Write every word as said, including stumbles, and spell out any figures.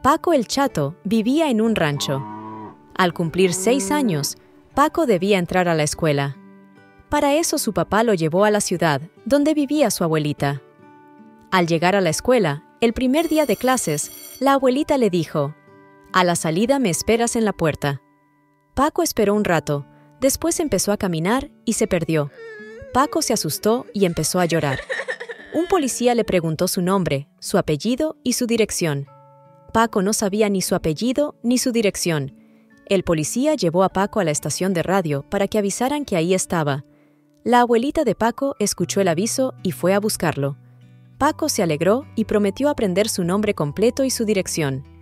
Paco el Chato vivía en un rancho. Al cumplir seis años, Paco debía entrar a la escuela. Para eso su papá lo llevó a la ciudad, donde vivía su abuelita. Al llegar a la escuela, el primer día de clases, la abuelita le dijo: «A la salida me esperas en la puerta». Paco esperó un rato, después empezó a caminar y se perdió. Paco se asustó y empezó a llorar. Un policía le preguntó su nombre, su apellido y su dirección. Paco no sabía ni su apellido ni su dirección. El policía llevó a Paco a la estación de radio para que avisaran que ahí estaba. La abuelita de Paco escuchó el aviso y fue a buscarlo. Paco se alegró y prometió aprender su nombre completo y su dirección.